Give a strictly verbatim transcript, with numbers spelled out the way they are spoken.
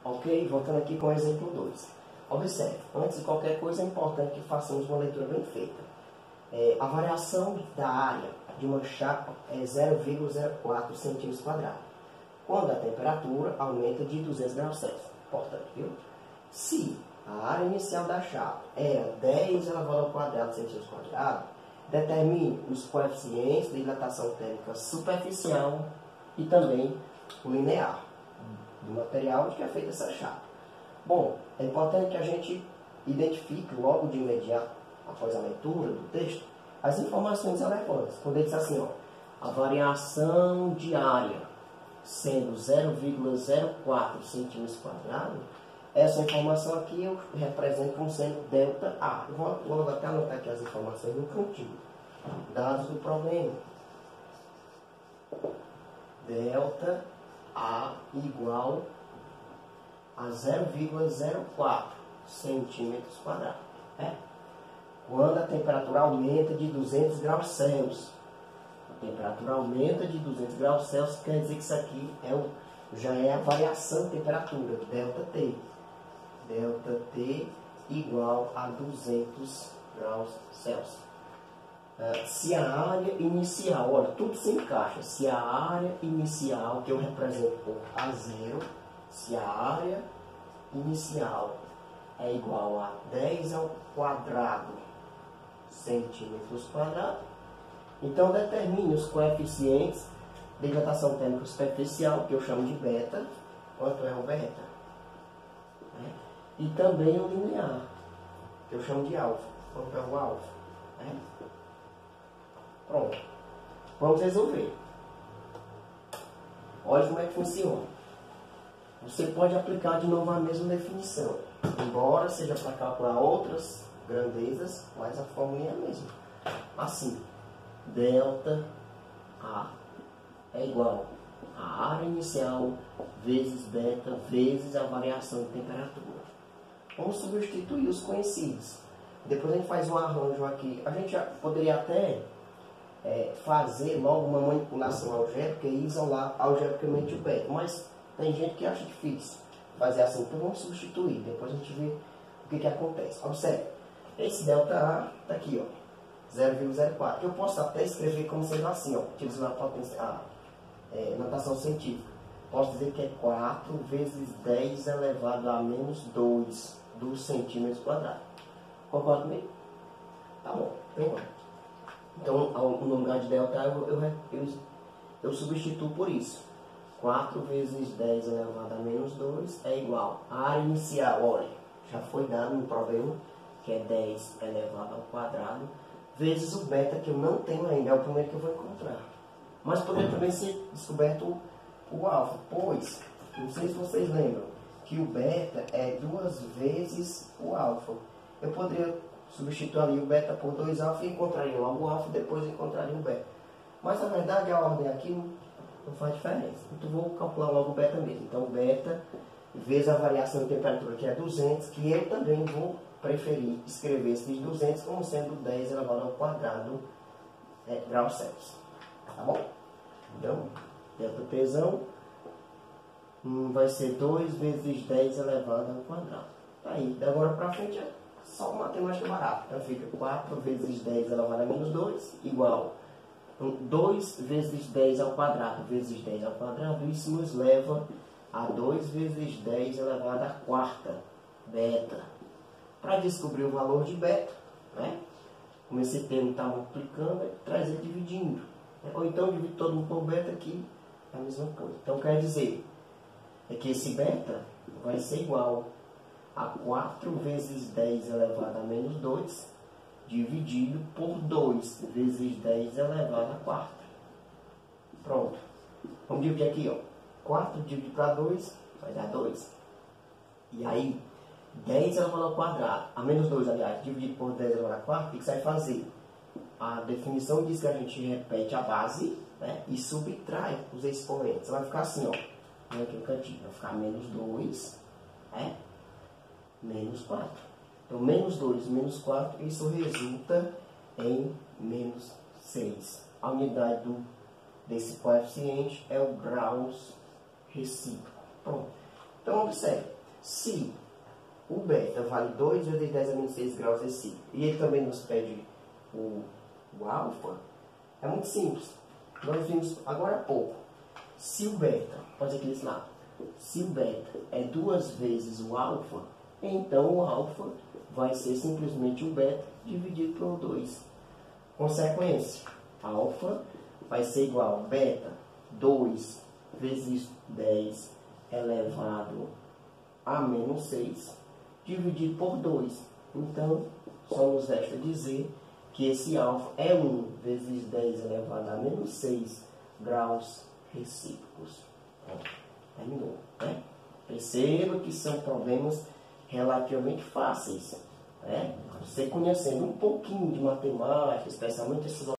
Ok? Voltando aqui com o exemplo dois. Observe, antes de qualquer coisa é importante que façamos uma leitura bem feita. É, a variação da área de uma chapa é zero vírgula zero quatro centímetros quadrados, quando a temperatura aumenta de duzentos graus Celsius. Importante, viu? Se a área inicial da chapa era dez elevado ao quadrado centímetros quadrados, determine os coeficientes de dilatação térmica superficial e também o linear do material de que é feita essa chapa. Bom, é importante que a gente identifique logo de imediato, após a leitura do texto, as informações relevantes. Quando ele diz assim, ó, a variação de área sendo zero vírgula zero quatro centímetros quadrados, essa informação aqui eu represento como sendo ΔA. Eu vou, vou até anotar aqui as informações no cantinho. Dados do problema. ΔA igual a zero vírgula zero quatro centímetros quadrados. É? Quando a temperatura aumenta de duzentos graus Celsius. A temperatura aumenta de duzentos graus Celsius, quer dizer que isso aqui é o, já é a variação de temperatura, ΔT. ΔT igual a duzentos graus Celsius. Uh, se a área inicial, olha, tudo se encaixa. Se a área inicial, que eu represento por A zero, se a área inicial é igual a dez ao quadrado centímetros quadrados, então determine os coeficientes de dilatação térmica superficial, que eu chamo de beta, quanto é o beta, né? E também o linear, que eu chamo de alfa, quanto é o alfa, né? Pronto, vamos resolver. Olha como é que funciona. Você pode aplicar de novo a mesma definição, embora seja para calcular outras grandezas, mas a fórmula é a mesma. Assim, ΔA é igual a área inicial vezes beta vezes a variação de temperatura. Vamos substituir os conhecidos. Depois a gente faz um arranjo aqui. A gente já poderia até é, fazer logo uma manipulação algébrica e isolar algebricamente o beta, mas tem gente que acha difícil fazer assim, então vamos substituir. Depois a gente vê o que, que acontece. Observe, esse ΔA está aqui, ó, zero vírgula zero quatro. Eu posso até escrever como sendo assim, ó, utilizando a, potência, a é, notação científica. Posso dizer que é quatro vezes dez elevado a menos dois dos centímetros quadrados. Concorda comigo? Tá bom, vem lá. Então, no lugar de ΔA, eu, eu, eu, eu substituo por isso. quatro vezes dez elevado a menos dois é igual a área inicial, olha, já foi dado no problema, que é dez elevado ao quadrado, vezes o beta, que eu não tenho ainda, é o primeiro que eu vou encontrar. Mas poderia também ser descoberto o, o alfa, pois, não sei se vocês lembram, que o beta é duas vezes o alfa. Eu poderia substituir ali o beta por dois alfa e encontraria logo o alfa, depois encontraria o beta. Mas, na verdade, a ordem aqui não faz diferença. Então, vou calcular logo o beta mesmo. Então, o beta vezes a variação de temperatura, que é duzentos, que eu também vou preferir escrever esses duzentos como sendo dez elevado ao quadrado é, graus Celsius. Tá bom? Então, ΔTzão hum, vai ser dois vezes dez elevado ao quadrado. Tá aí. Da agora para frente é só matemática barata. Então, fica quatro vezes dez elevado a menos dois igual dois vezes dez ao quadrado vezes dez ao quadrado. Isso nos leva a dois vezes dez elevado à quarta, beta. Para descobrir o valor de beta, né? Como esse termo está multiplicando, é trazer dividindo. Né? Ou então dividir todo mundo por beta aqui, é a mesma coisa. Então quer dizer é que esse beta vai ser igual a quatro vezes dez elevado a menos dois, dividido por dois vezes dez elevado a quarta. Pronto. Vamos dividir aqui, ó. quatro dividido para dois vai dar dois. E aí, dez elevado ao quadrado, a menos dois, aliás, dividido por dez elevado à quarta, o que você vai fazer? A definição diz que a gente repete a base, né, e subtrai os expoentes. Vai ficar assim, ó. Aqui no cantinho. Vai ficar menos dois, né, menos quatro. Então, menos dois, menos quatro, isso resulta em menos seis. A unidade do, desse coeficiente é o graus recíproco. Pronto. Então, observe. Se o beta vale dois vezes dez a menos seis graus de si, e ele também nos pede o, o alfa, é muito simples. Nós vimos agora há pouco. Se o beta, pode ser aqui desse lado, se o beta é duas vezes o alfa, então o alfa vai ser simplesmente o beta dividido por dois. Consequência, alfa vai ser igual a beta dois vezes dez elevado a menos seis dividido por dois. Então, só nos resta dizer que esse alfa é um vezes dez elevado a menos seis graus recíprocos. Então, terminou, né? Perceba que são problemas relativamente fáceis, né? Você conhecendo um pouquinho de matemática, especialmente essas